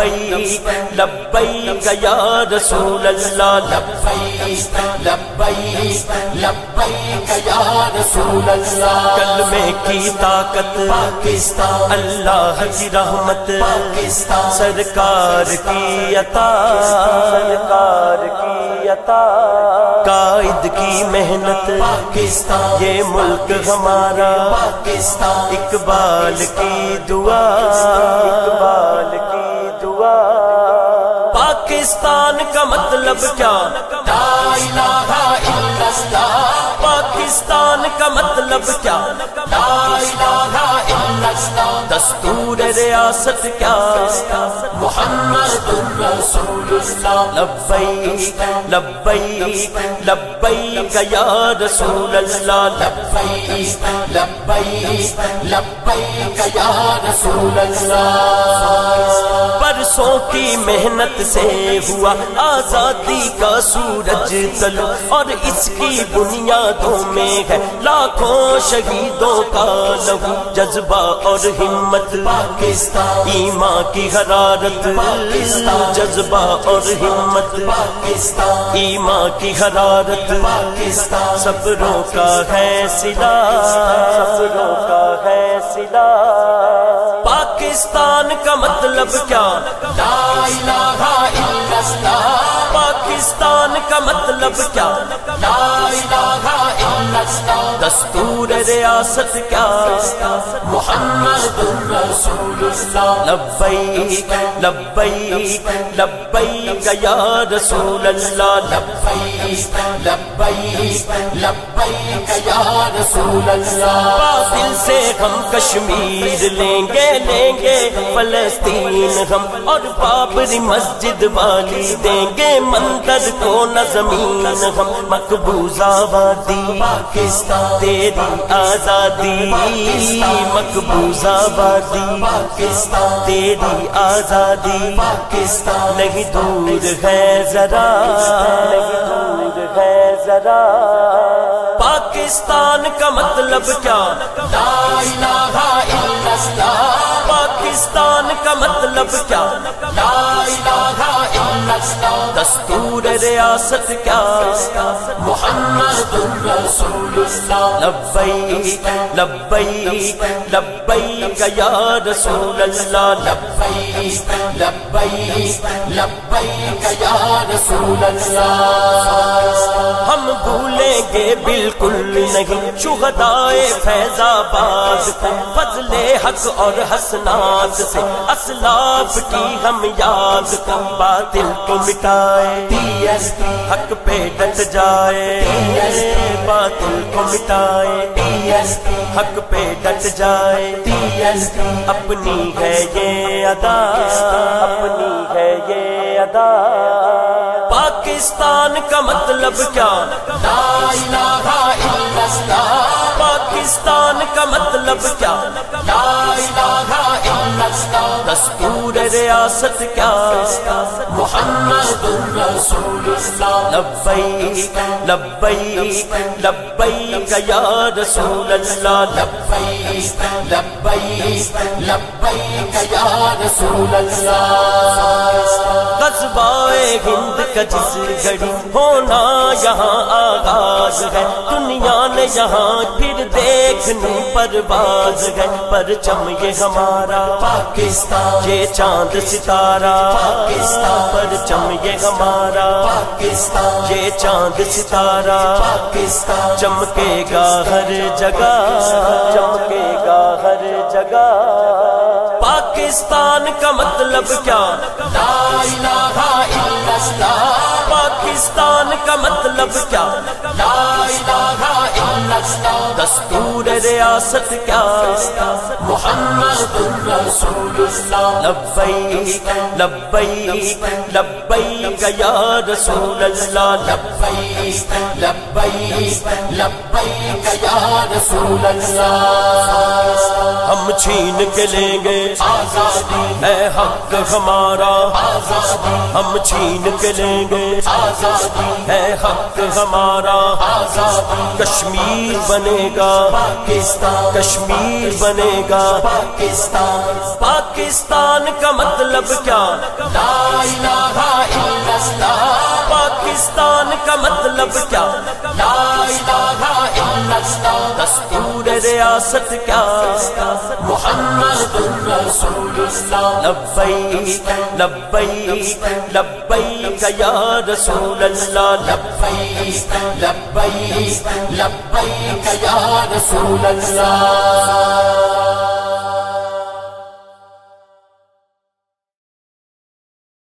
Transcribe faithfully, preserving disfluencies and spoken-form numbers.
لبیک لبیک یا رسول اللہ لبیک لبیک لبیک یا رسول اللہ کلمے کی طاقت پاکستان اللہ کی رحمت پاکستان سرکار کی عطا سرکار کی عطا قائد کی محنت پاکستان یہ ملک ہمارا پاکستان اقبال کی دعا اقبال کی دعا پاکستان کا مطلب کیا لا الہ الا اللہ پاکستان کا مطلب کیا لا الہ الا اللہ دستور ریاست کیا محمد رسول اللہ لبیک لبیک لبیک یا رسول اللہ لبیک لبیک لبیک یا رسول اللہ برسوں کی محنت سے ہوا آزادی کا سورج طلوع اور اس کی بنیادوں میں ہے لاکھوں شہیدوں کا لہو جذبہ اور ہمت پاکستان ایمان کی حرارت پاکستان جذبہ اور ہمت پاکستان ایمان کی حرارت پاکستان صبروں کا ہے صلہ صبروں کا ہے صلہ پاکستان کا مطلب کیا لا الہ الا اللہ پاکستان کا مطلب کیا لا الہ الا اللہ دستور ریاست کیا محمد رسول اللہ لبیک لبیک لبیک یا رسول اللہ لبیک لبیک لبیک یا رسول اللہ باطل سے ہم کشمیر لیں گے لیں گے فلسطین ہم اور بابری مسجد والی دیں گے مندر کو نہ زمین ہم مقبوضہ آبادی پاکستان تیری آزادی مقبوضہ آبادی پاکستان تیری آزادی پاکستان نہیں دور ہے ذرا نہیں دور ہے ذرا پاکستان کا مطلب کیا لا الہ الا اللہ پاکستان کا مطلب کیا لا الہ الا اللہ دستور ریاست کیا محمد رسول اللہ لبیک لبیک لبیک یا رسول اللہ لبیک لبیک لبیک یا رسول اللہ ہم بھولیں گے بالکل نہیں شہدائے فیض آباد کو فضل حق اور حسنات سے اسلاف کی ہم یاد کو باطل کو مٹائے حق پہ ڈٹ جائے باطل کو مٹائے حق پہ ڈٹ جائے اپنی ہے یہ ادا اپنی ہے یہ ادا پاکستان کا مطلب کیا لا الہ الا اللہ پاکستان کا مطلب کیا لا الہ الا اللہ دستور ریاست کیا محمد رسول اللہ لبیک لبیک لبیک یا رسول اللہ لبیک لبیک لبیک یا رسول اللہ غزوہ ہند کا جس گھڑی ہونا یہاں آغاز ہے دنیا نے یہاں پھر دیکھنی پرواز ہے پرچم یہ ہمارا پاکستان یہ چاند ستارہ پاکستان پرچم یہ ہمارا پاکستان یہ چاند ستارہ پاکستان چمکے گا ہر جگہ چمکے گا ہر جگہ پاکستان کا مطلب کیا لا الہ الا اللہ پاکستان کا مطلب کیا لا الہ الا اللہ دستور ریاست کیا محمد رسول اللہ لبیک لبیک لبیک یا رسول اللہ لبیک لبیک لبیک یا رسول اللہ ہم ہم چھین کے لیں گے آزادی، ہے حق ہمارا آزادی، ہم چھین کے لیں گے آزادی، ہے حق ہمارا آزادی، کشمیر بنے گا پاکستان، کشمیر بنے گا پاکستان، پاکستان کا مطلب کیا؟ لا الہ الا اللہ، پاکستان کا مطلب کیا؟ لا الہ الا اللہ، دستور ریاست کیا؟ محمد الرسول اللہ، لبیک لبیک لبیک یا رسول اللہ، لبیک لبیک لبیک یا رسول اللہ۔